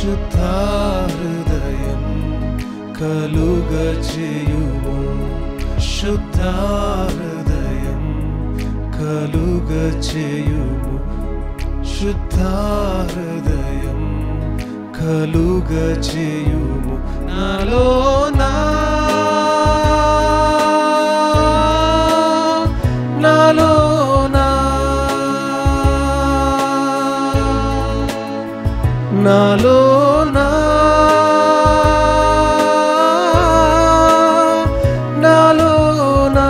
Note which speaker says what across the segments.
Speaker 1: శుద్ధ హృదయం కలుగజేయుము శుద్ధ హృదయం కలుగజేయుము శుద్ధ హృదయం కలుగజేయుము నాలోనా నాలోనా నాలోనా నాలోనా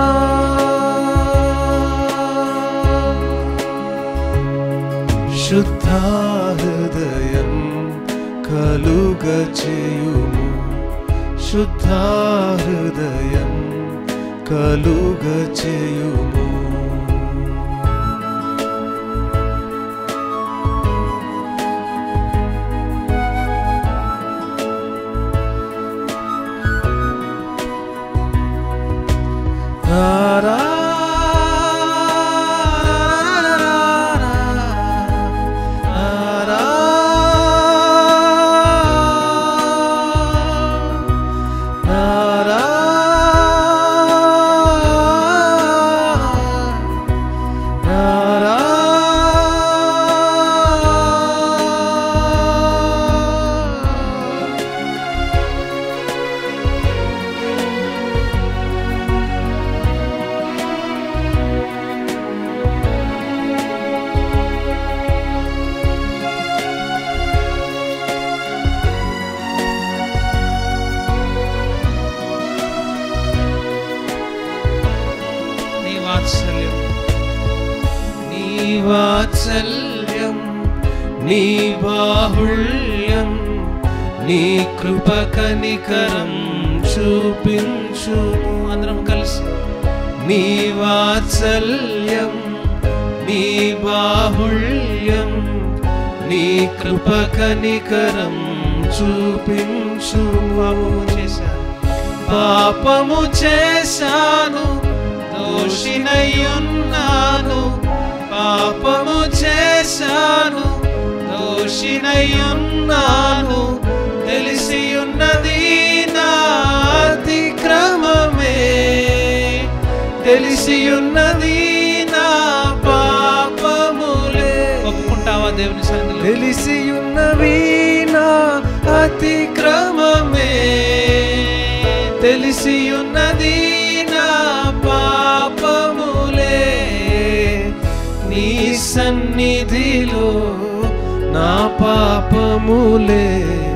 Speaker 1: శుద్ధ హృదయం కలుగజేయుము శుద్ధ హృదయం కలుగజేయుము వాత్సల్యం నీ బాహుళ్యం నీ కృప కనికరం చూపించుము అందరం కలిసి నీ వాత్సల్యం నీ బాహుళ్యం నీ కృప కనికరం చూపించుము పాపము చేశాను దోషినయ్యున్నాను పాపము చేశాను దోషినయ్యున్నాను తెలిసియున్నది నా అతిక్రమమే తెలిసియున్నది నా పాపములే ఒప్పుకుంటావా దేవుని సన్నిధిలో తెలిసియున్నవి నా అతిక్రమమే తెలిసియున్నది నా పాపములే నీ సన్నిధిలో నా పాపములే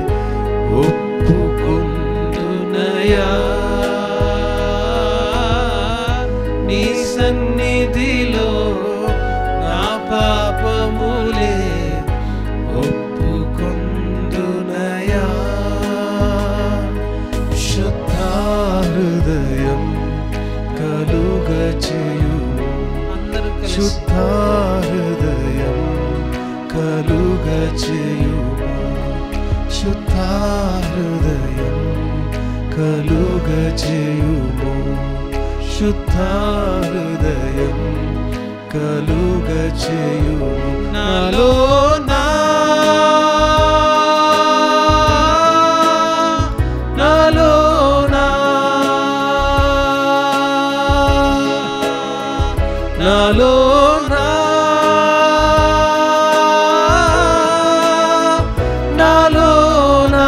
Speaker 1: ఒప్పుకుందునయా నీ సన్నిధిలో నా పాపములే ఒప్పుకుందునయా శుద్ధ హృదయం కలుగజేయుము శుద్ధ హృదయం కలుగజేయుము శుద్ధ హృదయం కలుగజేయుము శుద్ధ హృదయం కలుగజేయుము నాలోనా నాలోనా నాలోనా నాలోనా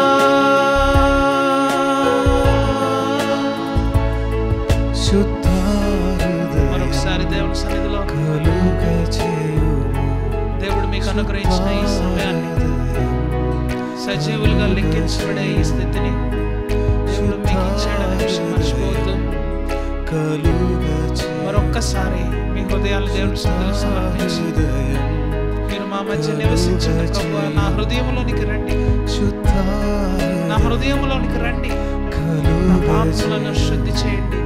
Speaker 1: శుద్ధ హృదయం మరొకసారి దేవుని సన్నిధిలో కలుగజేయుము దేవుడు మీకు అనుగ్రహించిన ఈ సమయాన్ని సజీవులుగా లెక్కించబడే ఈ స్థితిని దేవుడు మీకు ఇచ్చాడనే విషయం మర్చిపోవద్దు మరొక్కసారి మీ హృదయాలు దేవుని సన్నిధిలో సమర్పించి మీరు మా మధ్య నివసించిన ప్రభువా నా హృదయంలోనికి రండి నా హృదయంలోనికి రండి నా పాపములను శుద్ధి చేయండి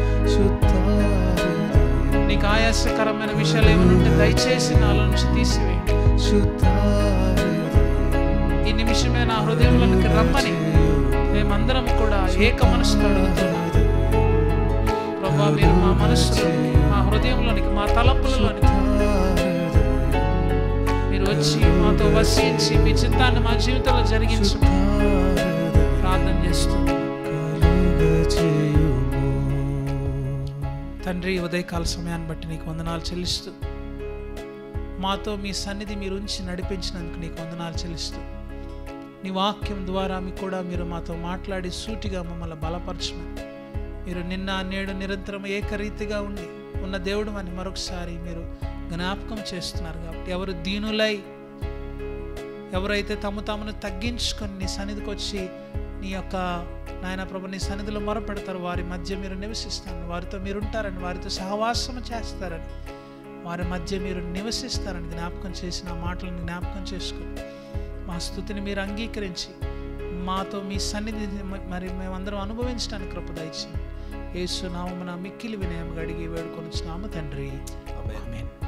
Speaker 1: నీకు ఆయాసకరమైన విషయాలు ఏమనుంటే దయచేసి నాలో నుంచి తీసివేయండి ఈ నిమిషమే నా హృదయంలోనికి రమ్మని మేమందరం కూడా ఏక మనసుతో అడుగుతున్నాం ప్రభువా మీరు మా మనసులో మా హృదయంలోనికి మా తలంపులలోనికి మీరు వచ్చి మాతో వసించి మీ చిత్తాన్ని మా జీవితంలో జరిగించు ప్రార్థన చేస్తున్నాం తండ్రి. ఉదయకాల సమయాన్ని బట్టి నీకు వందనాలు చెల్లిస్తూ, మాతో మీ సన్నిధి మీరు ఉంచి నడిపించినందుకు నీకు వందనాలు చెల్లిస్తూ, నీ వాక్యం ద్వారా మీరు మాతో మాట్లాడి సూటిగా మమ్మల్ని బలపరచమని, మీరు నిన్న నేడు నిరంతరం ఏకరీతిగా ఉండి ఉన్న దేవుడు అని మరొకసారి మీరు జ్ఞాపకం చేస్తున్నారు. కాబట్టి ఎవరు దీనులై, ఎవరైతే తమను తగ్గించుకొని నీ సన్నిధికి వచ్చి నీ యొక్క నాయన ప్రభు నీ సన్నిధిలో మొరపెడతారు, వారి మధ్య మీరు నివసిస్తారని, వారితో మీరు ఉంటారని, వారితో సహవాసం చేస్తారని, వారి మధ్య మీరు నివసిస్తారని జ్ఞాపకం చేసిన మాటలను జ్ఞాపకం చేసుకొని మా స్తుతిని మీరు అంగీకరించి మాతో మీ సన్నిధి మరి మేమందరం అనుభవించడానికి కృప దయచేయండి. యేసు నామమున మిక్కిలి వినయముగా అడిగి వేడుకొనుచున్నాము తండ్రి. ఆమేన్.